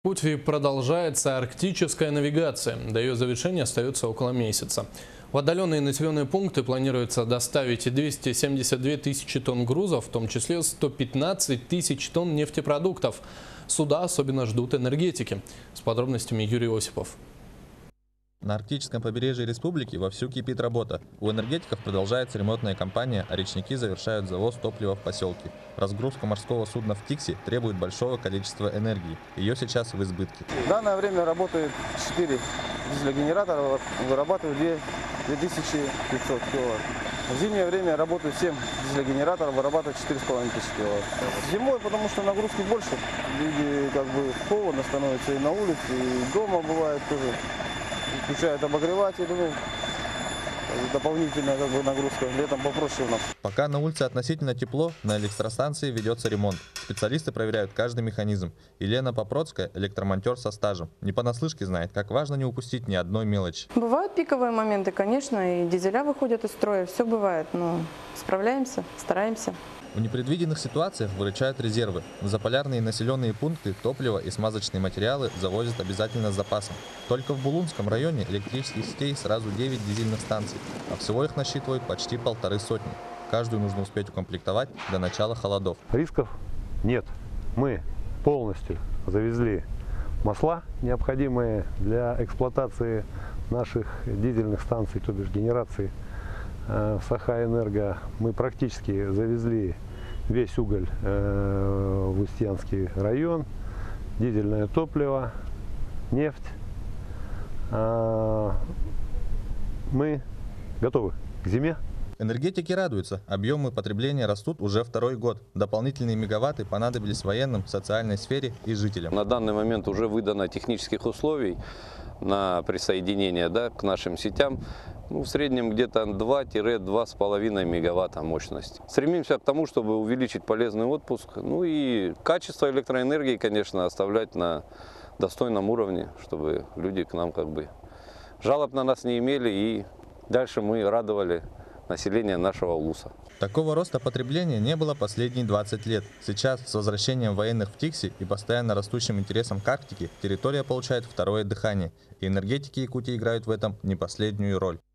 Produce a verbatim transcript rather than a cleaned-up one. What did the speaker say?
В пути продолжается арктическая навигация. До ее завершения остается около месяца. В отдаленные населенные пункты планируется доставить двести семьдесят две тысячи тонн грузов, в том числе сто пятнадцать тысяч тонн нефтепродуктов. Суда особенно ждут энергетики. С подробностями Юрий Осипов. На арктическом побережье республики вовсю кипит работа. У энергетиков продолжается ремонтная кампания, а речники завершают завоз топлива в поселке. Разгрузка морского судна в Тикси требует большого количества энергии. Ее сейчас в избытке. В данное время работает четыре дизель-генератора, вырабатывают две тысячи пятьсот киловатт. В зимнее время работают семь дизель-генераторов, вырабатывают четыре с половиной тысячи киловатт. Зимой, потому что нагрузки больше, люди как бы холодно становятся и на улице, и дома бывает тоже. Включают обогреватель, ну, дополнительная как бы нагрузка. Летом попроще у нас. Пока на улице относительно тепло, на электростанции ведется ремонт. Специалисты проверяют каждый механизм. Елена Попроцкая – электромонтер со стажем. Не понаслышке знает, как важно не упустить ни одной мелочи. Бывают пиковые моменты, конечно, и дизеля выходят из строя, все бывает, но справляемся, стараемся. В непредвиденных ситуациях выручают резервы. В заполярные населенные пункты топливо и смазочные материалы завозят обязательно с запасом. Только в Булунском районе электрических сетей сразу девять дизельных станций, а всего их насчитывают почти полторы сотни. Каждую нужно успеть укомплектовать до начала холодов. Рисков нет. Мы полностью завезли масла, необходимые для эксплуатации наших дизельных станций, то бишь генерации. В Сахаэнерго мы практически завезли весь уголь в Устьянский район, дизельное топливо, нефть. Мы готовы к зиме. Энергетики радуются. Объемы потребления растут уже второй год. Дополнительные мегаватты понадобились военным, социальной сфере и жителям. На данный момент уже выдано технических условий на присоединение, да, к нашим сетям. Ну, в среднем где-то два-два с половиной мегаватта мощности. Стремимся к тому, чтобы увеличить полезный отпуск. Ну и качество электроэнергии, конечно, оставлять на достойном уровне, чтобы люди к нам как бы жалоб на нас не имели, и дальше мы радовали население нашего улуса. Такого роста потребления не было последние двадцать лет. Сейчас, с возвращением военных в Тикси и постоянно растущим интересом к Арктике, территория получает второе дыхание. И энергетики Якутии играют в этом не последнюю роль.